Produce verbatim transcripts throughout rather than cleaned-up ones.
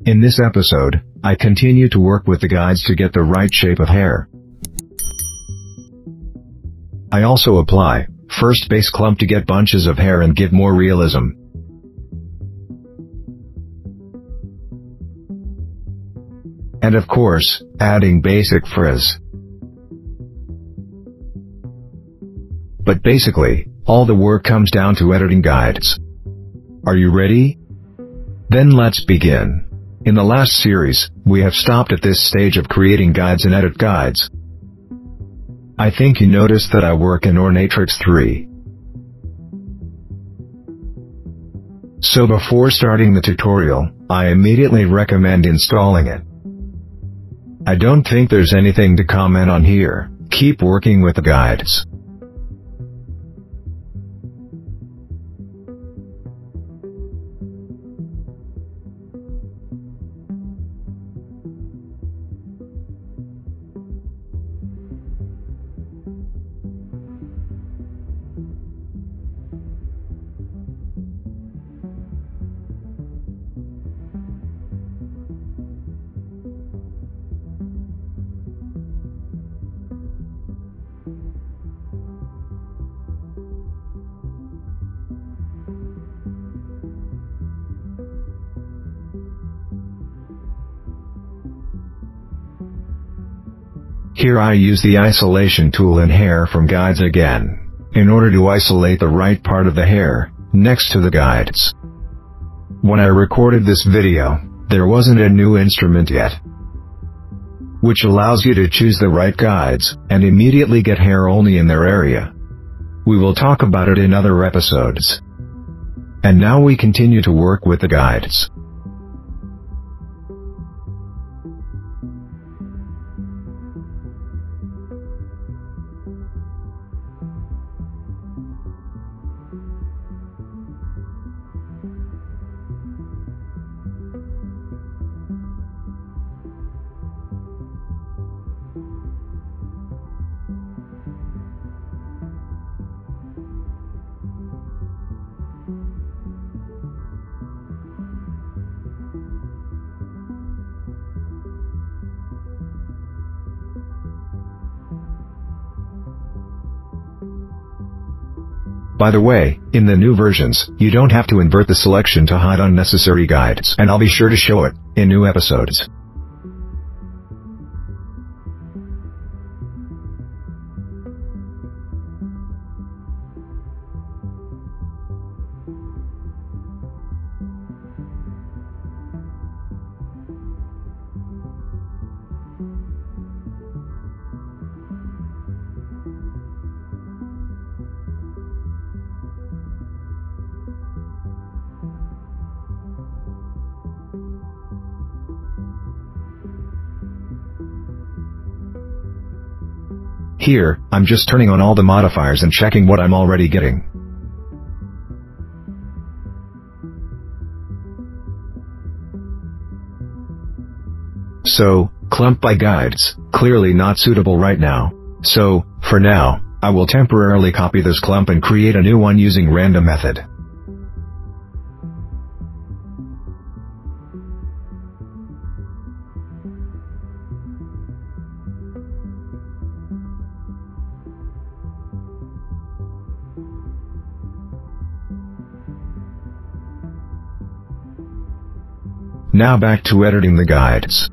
In this episode, I continue to work with the guides to get the right shape of hair. I also apply first base clump to get bunches of hair and give more realism. And of course, adding basic frizz. But basically, all the work comes down to editing guides. Are you ready? Then let's begin. In the last series, we have stopped at this stage of creating guides and edit guides. I think you noticed that I work in Ornatrix three. So before starting the tutorial, I immediately recommend installing it. I don't think there's anything to comment on here. Keep working with the guides. Here I use the isolation tool in hair from guides again, in order to isolate the right part of the hair, next to the guides. When I recorded this video, there wasn't a new instrument yet, which allows you to choose the right guides, and immediately get hair only in their area. We will talk about it in other episodes. And now we continue to work with the guides. By the way, in the new versions, you don't have to invert the selection to hide unnecessary guides, and I'll be sure to show it in new episodes. Here, I'm just turning on all the modifiers and checking what I'm already getting. So, clump by guides, clearly not suitable right now. So, for now, I will temporarily copy this clump and create a new one using random method. Now back to editing the guides.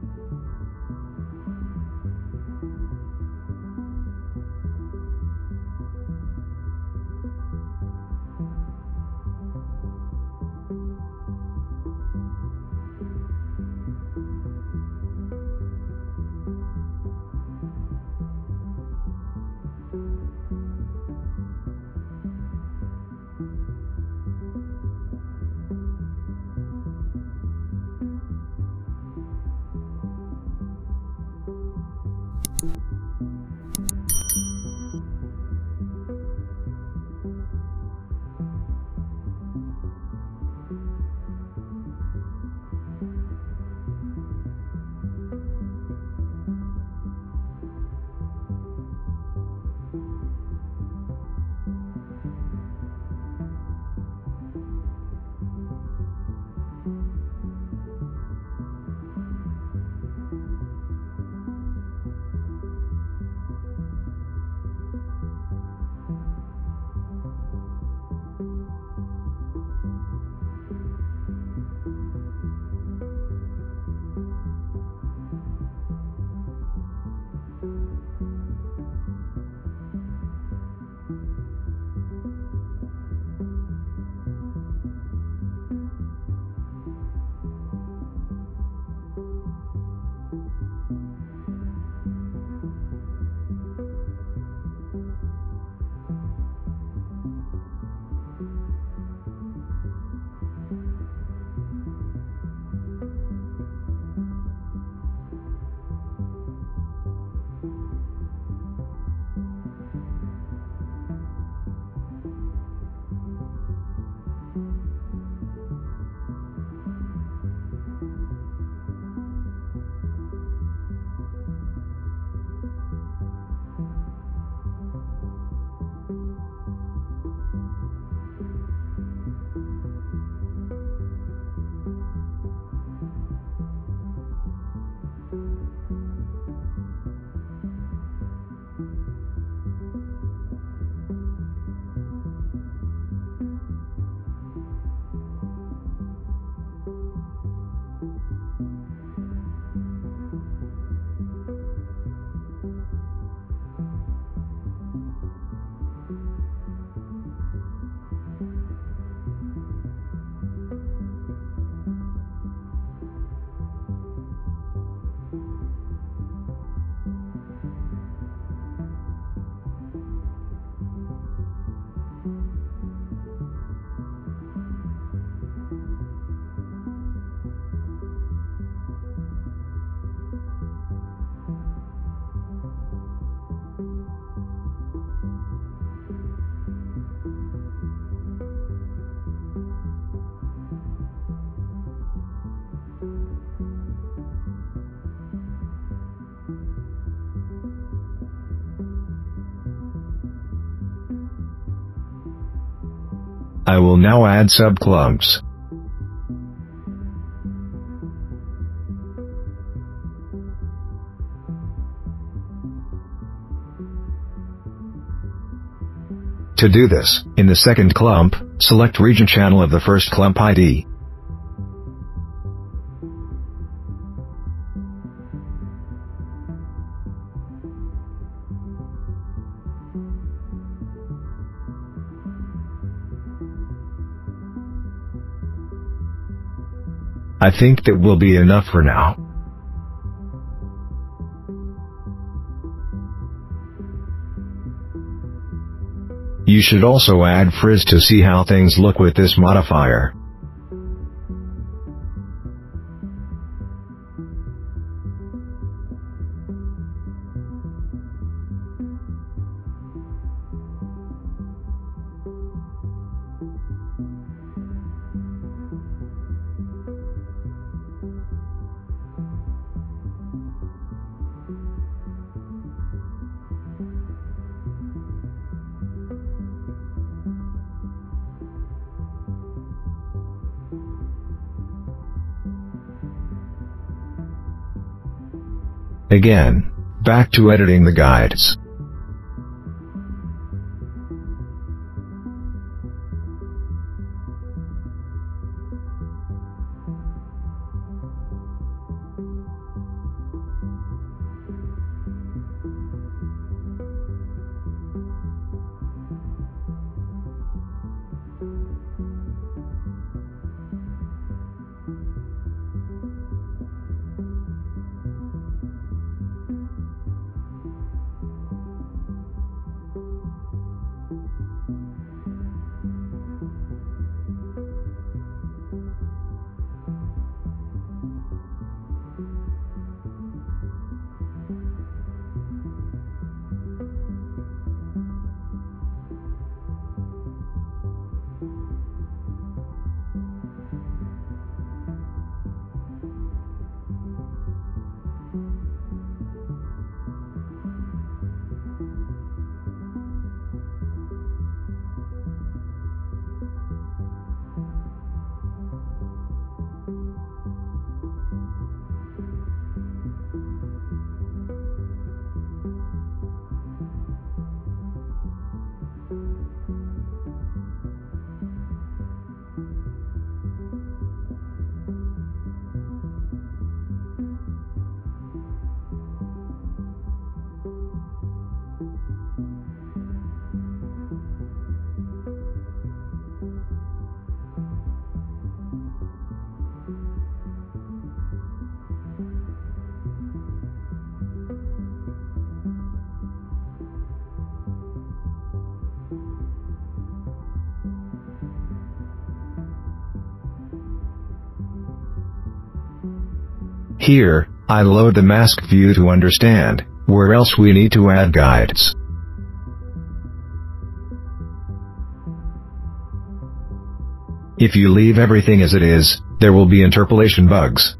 I will now add subclumps. To do this, in the second clump, select region channel of the first clump I D. I think that will be enough for now. You should also add Frizz to see how things look with this modifier. Again, back to editing the guides. Here, I load the mask view to understand where else we need to add guides. If you leave everything as it is, there will be interpolation bugs.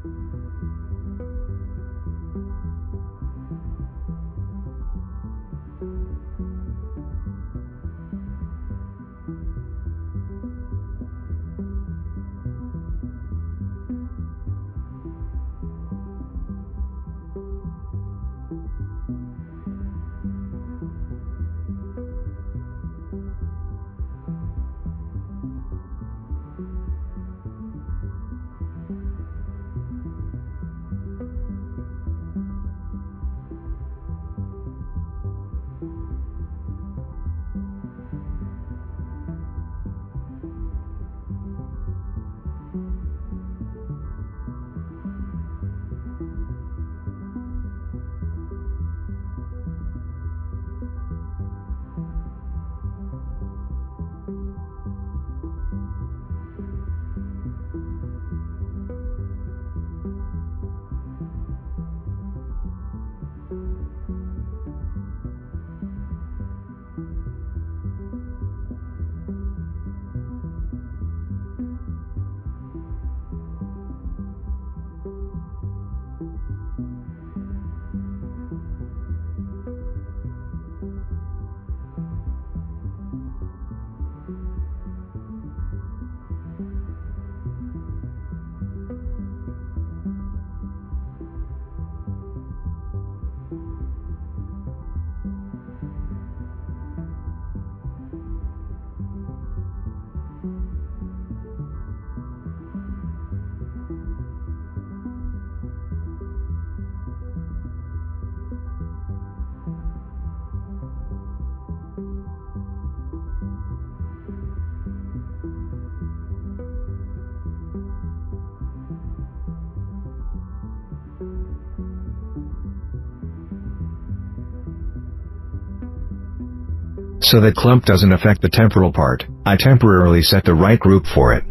So that Clump doesn't affect the temporal part, I temporarily set the right group for it.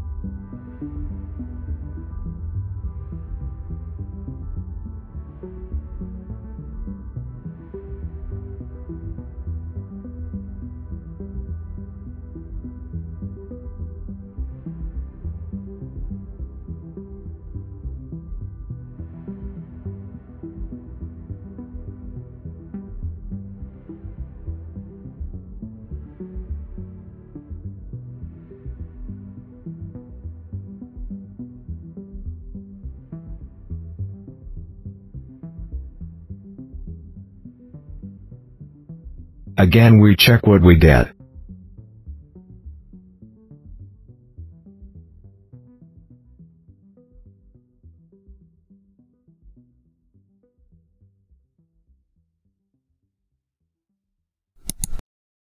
Again we check what we get.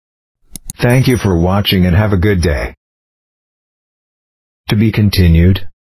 Thank you for watching and have a good day. To be continued.